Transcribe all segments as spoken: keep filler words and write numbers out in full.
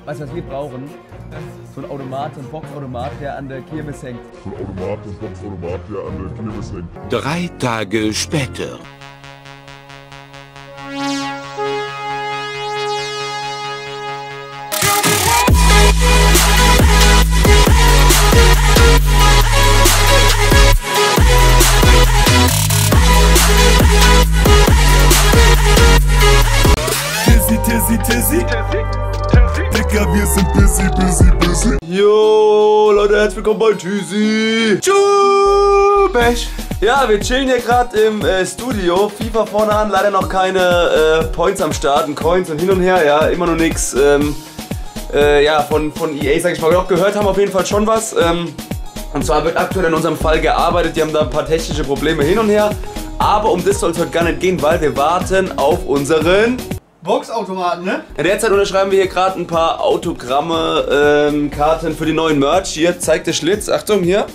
Weißt du, was wir brauchen? So ein Automat, so ein Boxautomat, der an der Kirmes hängt. So ein Automat, so ein Boxautomat, der an der Kirmes hängt. Drei Tage später. Tizzy, Tizzy, Tizzy. Dicker, wir sind busy, busy, busy. Jo, Leute, herzlich willkommen bei Tizzy. Tschüss. Ja, wir chillen hier gerade im äh, Studio. FIFA vorne an, leider noch keine äh, Points am Start, Coins und hin und her, ja, immer noch nichts. Ähm, äh, ja, von, von E A, sag ich mal, auch gehört haben auf jeden Fall schon was. Ähm, und zwar wird aktuell in unserem Fall gearbeitet, die haben da ein paar technische Probleme hin und her. Aber um das soll es heute gar nicht gehen, weil wir warten auf unseren Boxautomaten, ne? In der Zeit unterschreiben wir hier gerade ein paar Autogramme, ähm, Karten für die neuen Merch. Hier, zeigt der Schlitz. Achtung, hier.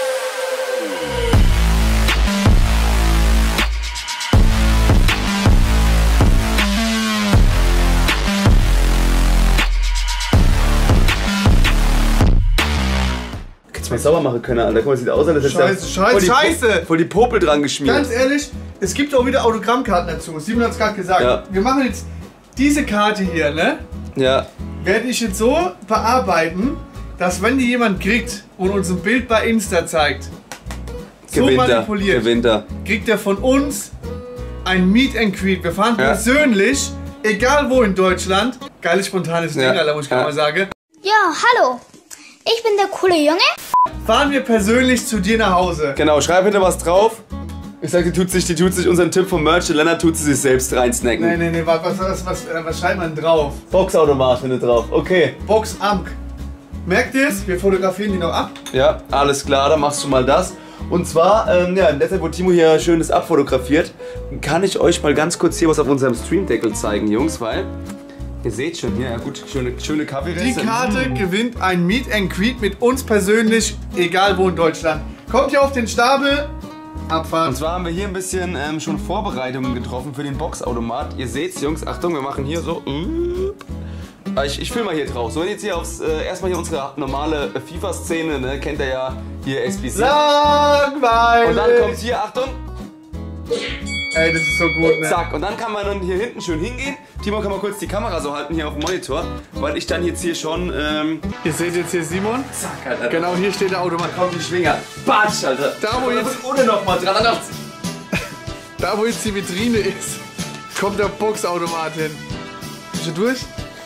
Hättest du mal sauber machen können, Alter. Guck mal, das sieht aus, als hätte Scheiße, Scheiße, Scheiße! Voll die Popel dran geschmiert. Ganz ehrlich, es gibt auch wieder Autogrammkarten dazu. Simon hat es gerade gesagt. Ja. Wir machen jetzt diese Karte hier, ne? Ja. Werde ich jetzt so bearbeiten, dass wenn die jemand kriegt und uns ein Bild bei Insta zeigt, so Gewinnt er. manipuliert, Gewinnt er. kriegt er von uns ein Meet and Greet. Wir fahren Ja. persönlich, egal wo in Deutschland, geiles spontanes Ja. Ding, Alter, muss ich gerade Ja. mal sagen. Ja, hallo. Ich bin der coole Junge. Fahren wir persönlich zu dir nach Hause. Genau, schreib hinter was drauf. Ich sag, die tut sich, die tut sich unseren Tipp vom Merch, Lennart tut sie sich selbst reinsnacken. Nee, nee, nee, was, was, was, was, äh, was schreibt man drauf? Boxautomat findet drauf, okay. Box Amk. Merkt ihr es? Wir fotografieren die noch ab. Ja, alles klar, dann machst du mal das. Und zwar, ähm, ja, in der Zeit, wo Timo hier schönes abfotografiert, kann ich euch mal ganz kurz hier was auf unserem Streamdeckel zeigen, Jungs, weil ihr seht schon hier, ja gut, schöne, schöne Die Kaffeereste. Karte gewinnt ein Meet and Greet mit uns persönlich, egal wo in Deutschland. Kommt ihr auf den Stapel, Abfahrt. Und zwar haben wir hier ein bisschen ähm, schon Vorbereitungen getroffen für den Boxautomat. Ihr seht's, Jungs, Achtung, wir machen hier so. Ich, ich filme mal hier drauf. So, wenn jetzt hier aufs, äh, erstmal hier unsere normale äh, FIFA-Szene, ne, kennt ihr ja hier S B C. Langweilig. Und dann kommt hier, Achtung, Ey, das ist so gut, ne? zack. Und dann kann man dann hier hinten schön hingehen. Timo kann mal kurz die Kamera so halten hier auf dem Monitor, weil ich dann jetzt hier schon, ähm, Ihr seht jetzt hier Simon. zack, Alter. Genau, hier steht der Automat. Kommt die Schwinger. Batsch, Alter. Da, wo jetzt, Ohne nochmal dran. da, wo jetzt die Vitrine ist, kommt der Boxautomat hin. Bist du durch?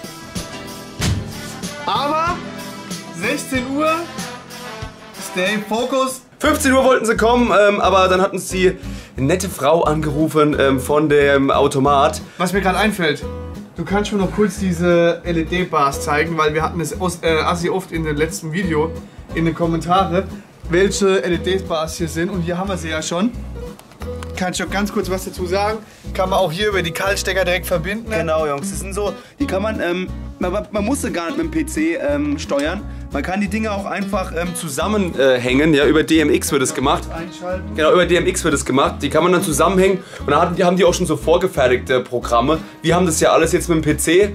Aber sechzehn Uhr, stay focus. fünfzehn Uhr wollten sie kommen, ähm, aber dann hat uns die nette Frau angerufen ähm, von dem Automat. Was mir gerade einfällt, du kannst mir noch kurz diese L E D-Bars zeigen, weil wir hatten es äh, assi oft in dem letzten Video in den Kommentaren, welche L E D-Bars hier sind. Und hier haben wir sie ja schon. Kann ich noch ganz kurz was dazu sagen? Kann man auch hier über die Kaltstecker direkt verbinden. Ne? Genau, Jungs, das sind so, die kann man, ähm, man, man muss sie gar nicht mit dem P C ähm, steuern. Man kann die Dinge auch einfach ähm, zusammenhängen, äh, hängen. Ja, über D M X wird es gemacht. Einschalten. Genau, über D M X wird es gemacht. Die kann man dann zusammenhängen und dann haben die, haben die auch schon so vorgefertigte Programme. Wir haben das ja alles jetzt mit dem P C.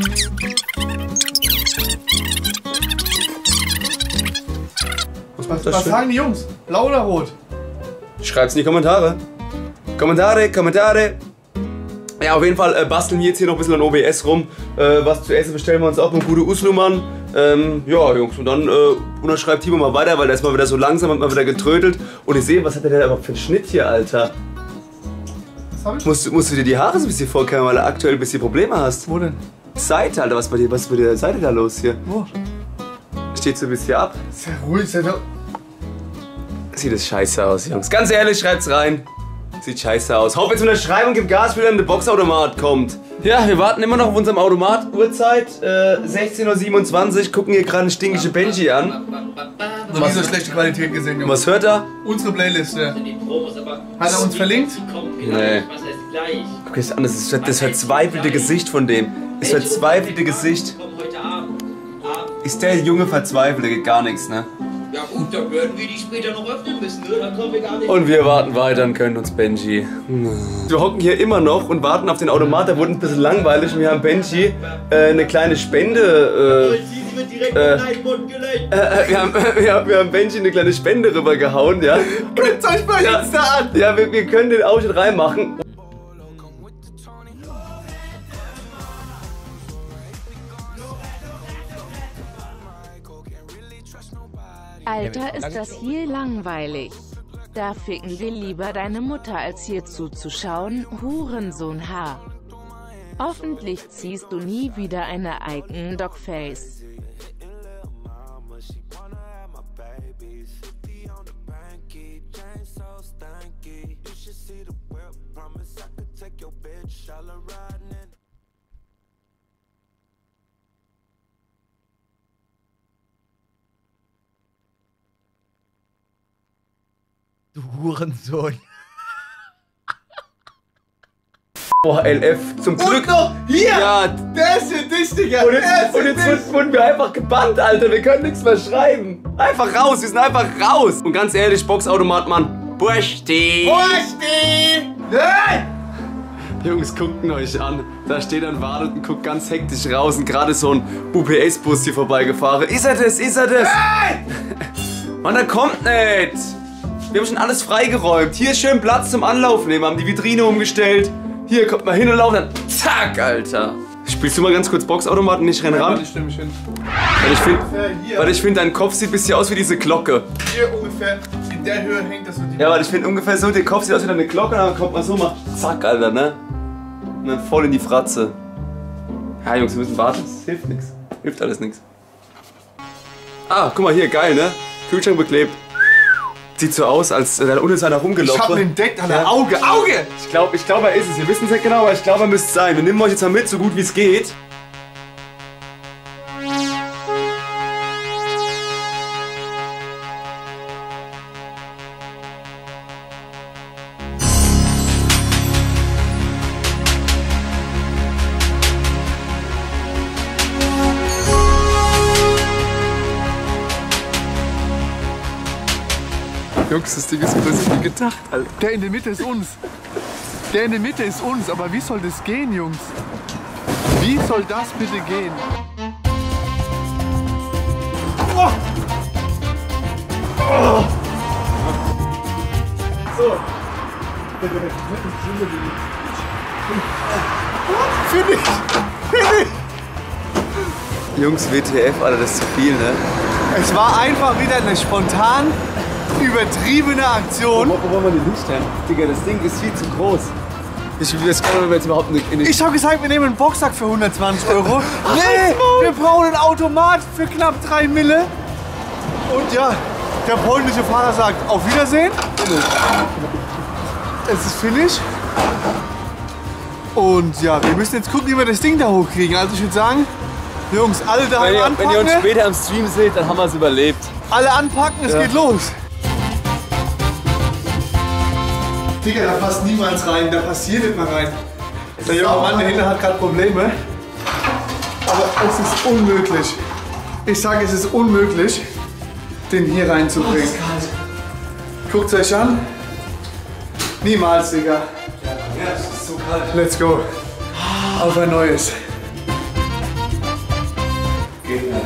Was macht das Was schön? sagen die Jungs? Blau oder rot? Schreibt's in die Kommentare. Kommentare, Kommentare. Ja, auf jeden Fall äh, basteln wir jetzt hier noch ein bisschen an O B S rum. Äh, was zu essen bestellen wir uns auch mit gute Uslumann. Ähm, ja, Jungs, und dann äh, unterschreibt Timo mal weiter, weil der ist mal wieder so langsam, hat mal wieder getrödelt. Und ich sehe, was hat der denn überhaupt für einen Schnitt hier, Alter? Was hab ich? Musst, musst du dir die Haare so ein bisschen vorkämmen, weil du aktuell ein bisschen Probleme hast? Wo denn? Seite, Alter, was bei dir, was ist bei der Seite da los hier? Wo? Steht so ein bisschen ab. Sehr ruhig, sehr doch. Sieht das scheiße aus, Jungs. Ganz ehrlich, schreibt's rein. Sieht scheiße aus. Hau jetzt unterschreiben und gib Gas, wie dann der Boxautomat kommt. Ja, wir warten immer noch auf unserem Automat. Uhrzeit äh, sechzehn Uhr siebenundzwanzig. Gucken hier gerade eine stinkige Benji an. Noch nie so schlechte Qualität gesehen, Und Jungs. was hört er? Unsere Playliste. Hat er uns verlinkt? Nee. Guck dir das an, das ist das verzweifelte Gesicht von dem. Das verzweifelte Gesicht. Ist der Junge verzweifelt, da geht gar nichts, ne? Ja gut, dann würden wir die später noch öffnen müssen, ne? Dann kommen wir gar nicht. Und wir warten weiter und können uns Benji. Wir hocken hier immer noch und warten auf den Automat. Da wurde ein bisschen langweilig und wir haben Benji äh, eine kleine Spende. Äh, äh, äh, wir, haben, äh, wir, haben, wir haben Benji eine kleine Spende rübergehauen, ja. Guckt euch mal ja, Insta an! Ja, wir, wir können den Ausschnitt reinmachen. Alter, ist das hier langweilig. Da ficken wir lieber deine Mutter, als hier zuzuschauen, Hurensohn H. Hoffentlich ziehst du nie wieder eine Icon Dogface. Du Hurensohn. Boah, L F, zum Glück. Und noch hier! Ja. Der ist für dich, Digga! Und jetzt, Der ist und für jetzt dich. wurden wir einfach gebannt, Alter. Wir können nichts mehr schreiben. Einfach raus, wir sind einfach raus. Und ganz ehrlich, Boxautomat, Mann. Bursti. Bursti! Nein! Jungs, guckt ihn euch an. Da steht er und wartet und guckt ganz hektisch raus. Und gerade so ein U P S-Bus hier vorbeigefahren. Ist er das? Ist er das? Nein! Mann, er kommt nicht. Wir haben schon alles freigeräumt. Hier ist schön Platz zum Anlauf nehmen. Haben die Vitrine umgestellt. Hier kommt mal hin und laufen. Dann zack, Alter. Spielst du mal ganz kurz Boxautomaten? Ich renn ran. Warte, ich stell mich hin. Weil ich finde, hier. weil ich finde, dein Kopf sieht ein bisschen aus wie diese Glocke. Hier ungefähr in der Höhe hängt das so die. Ja, weil ich finde ungefähr so, der Kopf sieht aus wie eine Glocke. Und dann kommt man so mal zack, Alter, ne? Und dann voll in die Fratze. Ja, Jungs, wir müssen warten. Das hilft nichts. Hilft alles nichts. Ah, guck mal hier, geil, ne? Kühlschrank beklebt. Sieht so aus, als äh, da unten ist einer rumgelaufen. Ich hab ihn entdeckt, Alter. Ja. Auge, Auge! Ich glaube, ich glaub, er ist es. Wir wissen es nicht genau, aber ich glaube, er müsste sein. Wir nehmen euch jetzt mal mit, so gut wie es geht. Jungs, das Ding ist größer wie gedacht, Alter. Der in der Mitte ist uns. Der in der Mitte ist uns. Aber wie soll das gehen, Jungs? Wie soll das bitte gehen? Oh. Oh. So. Finish! Finish! Jungs, W T F, Alter, das ist zu viel, ne? Es war einfach wieder eine spontan übertriebene Aktion. Wo, wo wollen wir denn hinstellen? Digga, das Ding ist viel zu groß. Ich weiß gar nicht, ob wir jetzt überhaupt nicht in die... Ich hab gesagt, wir nehmen einen Boxsack für hundertzwanzig Euro. Nee, wir brauchen einen Automat für knapp drei Mille. Und ja, der polnische Fahrer sagt, auf Wiedersehen. Es ist Finish. Und ja, wir müssen jetzt gucken, wie wir das Ding da hochkriegen. Also ich würde sagen, Jungs, alle daheim wenn, ihr, anpacken. wenn ihr uns später am Stream seht, dann haben wir es überlebt. Alle anpacken, es Ja. geht los. Digga, da passt niemals rein, da passt hier nicht mal rein. Der junge Mann dahinter hat gerade Probleme. Aber es ist unmöglich. Ich sage, es ist unmöglich, den hier reinzubringen. Oh, guckt euch an. Niemals, Digga. Ja, es ist so kalt. Let's go. Auf ein neues. Geht nicht.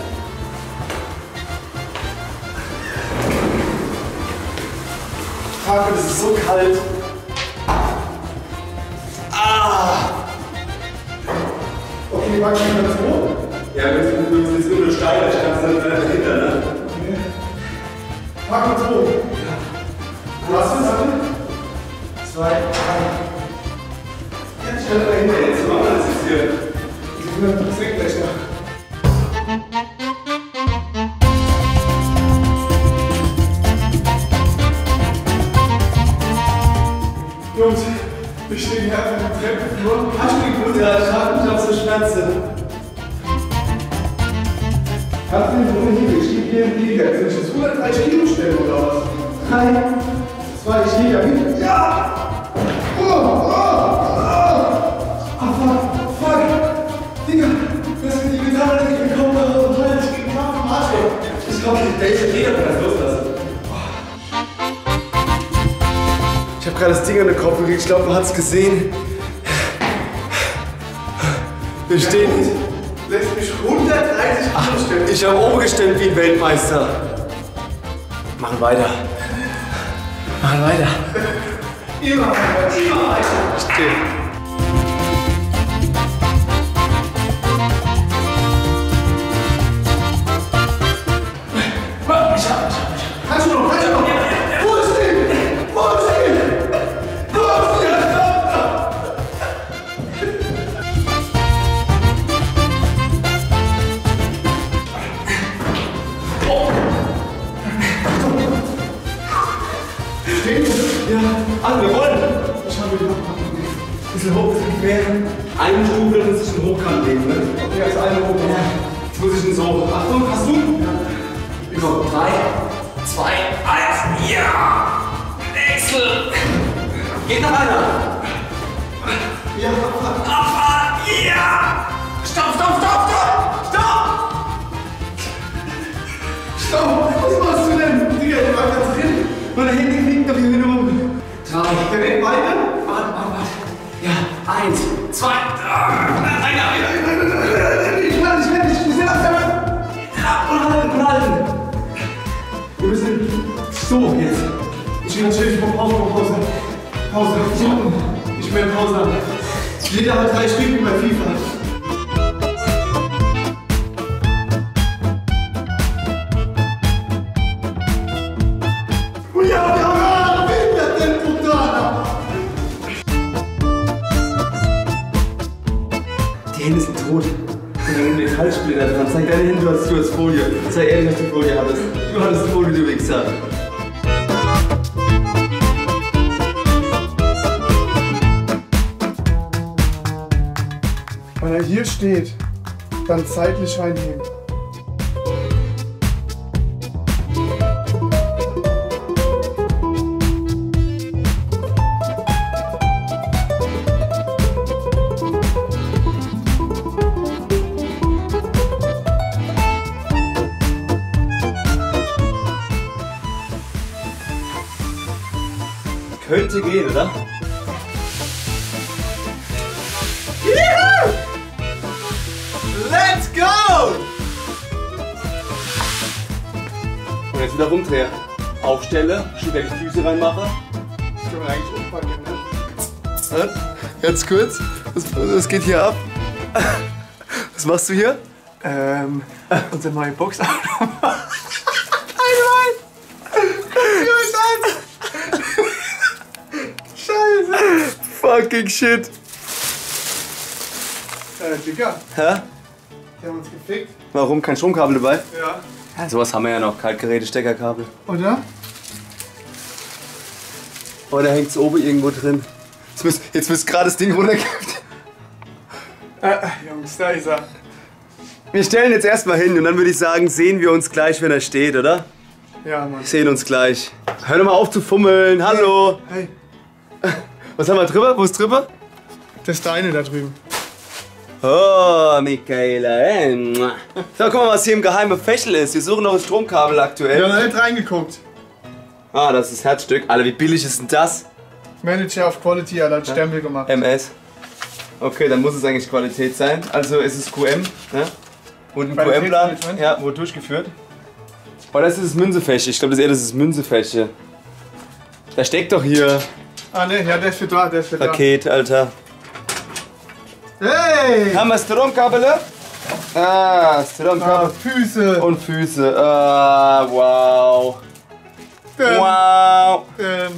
Fuck, es ist so kalt. Ah! Okay, pack ich das hoch? Ja, wir müssen jetzt nur steiler, ich kann es nicht dahinter, ne? Pack uns hoch. Was ist das? Zwei, drei. Jetzt stell dahinter, jetzt machen wir das jetzt hier. Ich bin das weg gleich noch. Jungs, wir stehen hier einfach im Treppenflur. Hast du die Gute, ich hab mich auf so Schmerzen. Kannst du den Brunnen hier? Ich stehe hier im Liga. Soll ich jetzt hundertdreißig Kilo stellen oder was? Drei, zwei, ich stehe da hin. Ja! Oh, oh, oh! Ah, fuck, fuck! Digga, das ist die Gitarre, die ich bekommen habe. Ich krieg Kraft im Arsch. Ich glaube, der ist jeder kann das loslassen. Ich habe gerade das Ding an den Kopf gekriegt. Ich glaube, man hat es gesehen. Wir stehen. Lässt mich hundertdreißig Kilo stellen. Ich habe oben gestemmt wie ein Weltmeister. Machen weiter. Machen weiter. Immer weiter, immer weiter. Still. Kannst du noch, kannst du noch? Wo ist die? Wo ist die? Wo ist die? Ja, also wir wollen. Ich habe wieder ein bisschen hoch, ein bisschen quer. Eine Stufe, dann muss ich einen Hochkant nehmen, ne? Okay, also eine hoch. Ja. Jetzt muss ich ihn so. Achtung, hast du? Ja. Wir kommen. Drei, zwei, eins. Ja! Wechsel! Geht noch einer. Ja, Abfahrt! Ja! Stopp, stopp, stopp, stopp! Stopp! stopp! Was machst du denn? Digga, du warst ganz drin. Nur da hinten liegt doch hier wieder rum. Drei. Der weg weiter? Warte, warte, warte. Ja, eins, zwei, einer, einer. Ich kann nicht, ich kann nicht. Ich muss absammeln. Ja, und halten, und halten. Wir müssen so jetzt. Ich will natürlich vor Pause, vor Pause. Pause. Ich will Pause haben. Jeder hat drei Stück wie bei FIFA. Und ja, wir haben wieder den Bruder. Die Hände sind tot. Und dann Metallsplitter dran. Zeig deine Hände, du hast, du hast Folie. Zeig ehrlich, dass du Folie hattest. Du hattest Folie, du Wichser. Wenn er hier steht, dann zeitlich reinheben. Könnte gehen, oder? Let's go! Und jetzt wieder rumdrehen. Aufstelle, schon wieder die Füße reinmache. Das können wir eigentlich umfangen, ne? Ganz kurz, was, was geht hier ab? Was machst du hier? Ähm, unsere neue Boxautomat. Scheiße! Fucking shit. Äh, Digga, Hä? die haben uns gefickt. Warum? Kein Stromkabel dabei? Ja. Ja, sowas haben wir ja noch. Kaltgeräte, Steckerkabel. Oder? Oder hängt es oben irgendwo drin? Jetzt müsst, jetzt müsst gerade das Ding runterkippt. Äh, Jungs, da ist er. Wir stellen jetzt erstmal hin und dann würde ich sagen, sehen wir uns gleich, wenn er steht, oder? Ja, Mann. Wir sehen uns gleich. Hör doch mal auf zu fummeln. Hallo. Hey, Was haben wir drüber? Wo ist drüber? das ist deine da drüben. Oh, Michaela. Ey. So, guck mal, was hier im geheimen Fächel ist. Wir suchen noch ein Stromkabel aktuell. Wir haben nicht reingeguckt. Ah, das ist das Herzstück. Alter, wie billig ist denn das? Manager of Quality, er hat Stempel gemacht. M S. Okay, dann muss es eigentlich Qualität sein. Also ist es Q M, ne? Und ein Q M-Plan, Qualitätsmanagement? ja, wurde durchgeführt. Oh, das ist das Münzefäche. Ich glaube, das ist eher das ist Münzefäche. Da steckt doch hier Ah ne, ja, der ist für da, der ist für da. Paket, Alter. Hey! Haben wir Stromkabel? Ah, Ah, Stromkabel. Füße! Und Füße. Ah, wow. Ähm, Wow. ähm,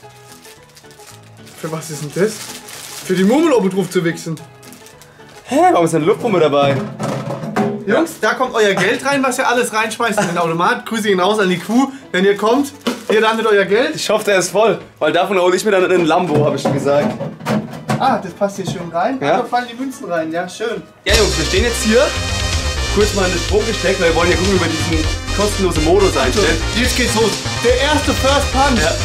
für was ist denn das? Für die Murmel oben drauf zu wichsen. Hä, warum ist eine Luftpumpe dabei? Jungs, da kommt euer Geld rein, was ihr alles reinschmeißt in den Automat. Grüße ihn raus an die Kuh. Wenn ihr kommt, ihr landet euer Geld. Ich hoffe, der ist voll. Weil davon hole ich mir dann einen Lambo, habe ich schon gesagt. Ah, das passt hier schön rein. Ja. Da fallen die Münzen rein, ja, schön. Ja, Jungs, wir stehen jetzt hier. Kurz mal in den Strom gesteckt, weil wir wollen hier gucken, wie wir diesen kostenlosen Modus einstellen. Jetzt geht's los. Der erste First Punch. Ja.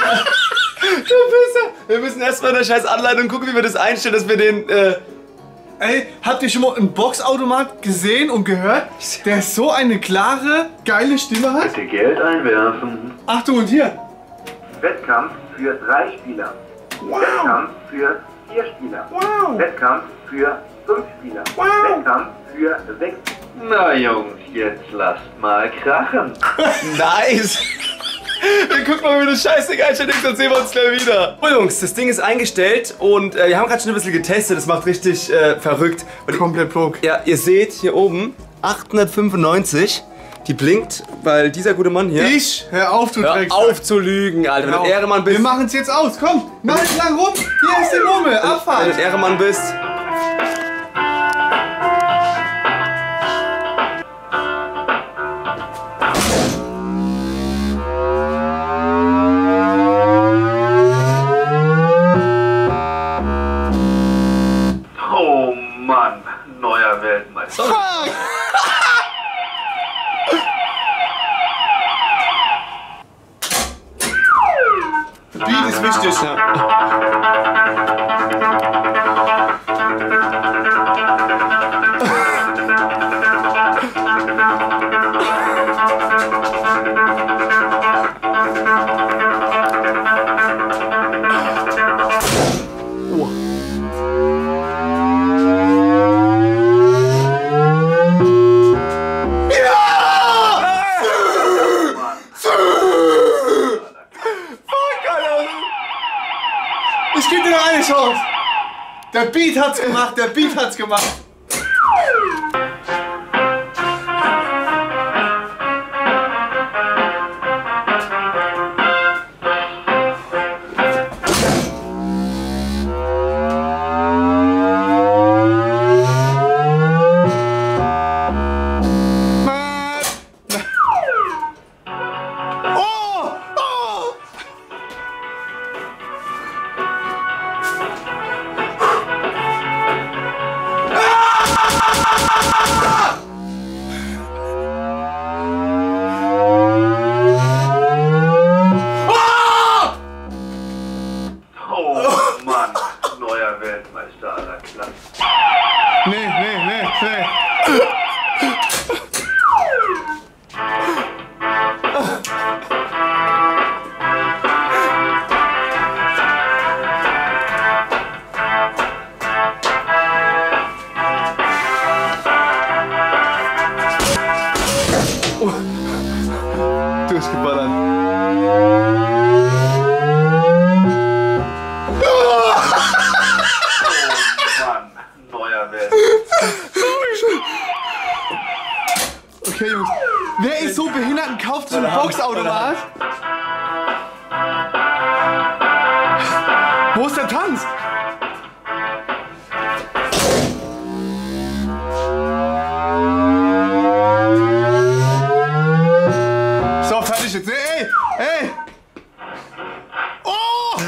Du Pisser! Wir müssen erstmal in der scheiß Anleitung gucken, wie wir das einstellen, dass wir den, äh, Ey, habt ihr schon mal einen Boxautomat gesehen und gehört, der so eine klare, geile Stimme hat? Bitte Geld einwerfen. Achtung, und hier. Wettkampf für drei Spieler. Wow. Wettkampf für vier Spieler. Wow. Wettkampf für fünf Spieler. Wow. Wettkampf für sechs. Na Jungs, jetzt lasst mal krachen. Nice! Guck mal, wie du scheiße Einstellung, dann sehen wir uns gleich wieder. So Jungs, das Ding ist eingestellt und äh, wir haben gerade schon ein bisschen getestet, das macht richtig äh, verrückt. Und komplett broke. Ja, ihr seht hier oben achthundertfünfundneunzig, die blinkt, weil dieser gute Mann hier... Ich? Hör auf, du Hör Drecksack. auf zu lügen, Alter, wenn du Ehrenmann bist... Wir machen es jetzt aus, komm, mach nicht lang rum, hier ist die Mumme, Wenn Abfahrt. du Ehrenmann bist... Oh Mann, neuer Weltmeister. Fuck! Beat ist wichtig, ja. Ich gebe dir noch eine Chance. Der Beat hat's gemacht, der Beat hat's gemacht. Oh Mann, neuer Weltmeister aller Klassen. Nee, nee, nee, nee. Oh. Durchgeballert. Okay, Jungs. Wer ist so behindert und kauft so einen Boxautomat? Wo ist der Tanz? So, fertig jetzt. Ey, ey! Oh!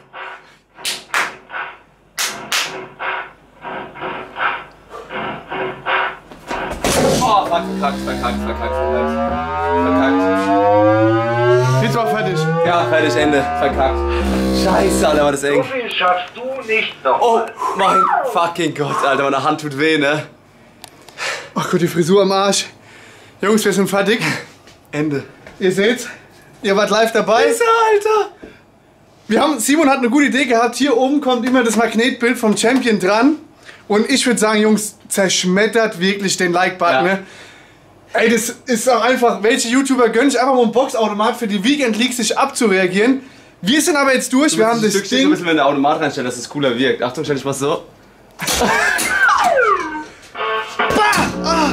Oh, fuck, verkackt, verkackt, verkackt, verkackt. Verkackt. Jetzt war fertig. Ja, fertig, Ende. Verkackt. Scheiße, Alter, war das eng. So viel schaffst du nicht noch. Oh mein fucking Gott, Alter, meine Hand tut weh, ne? Ach Gott, die Frisur am Arsch. Jungs, wir sind fertig. Ende. Ihr seht's, ihr wart live dabei. Scheiße, Alter. Wir haben, Simon hat eine gute Idee gehabt. Hier oben kommt immer das Magnetbild vom Champion dran. Und ich würde sagen, Jungs, zerschmettert wirklich den Like-Button. Ja. Ne? Ey, das ist auch einfach, welche YouTuber gönnen sich einfach mal einen Boxautomat für die Weekend League sich abzureagieren. Wir sind aber jetzt durch, wir haben das Ding. ein bisschen, wenn der Automat reinstellt, dass es cooler wirkt. Achtung, stell dich mal so. Ah.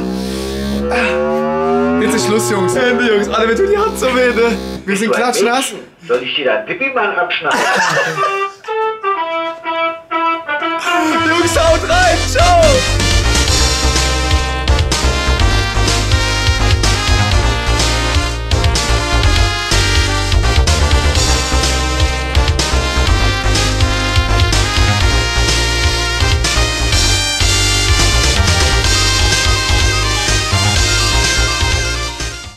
Jetzt ist Schluss, Jungs. Ende, Jungs. Alter, mir tut die Hand so weh, ne? Wir sind klatschnass. Soll ich dir dein Pipi mal abschneiden? Jungs, haut rein. Ciao.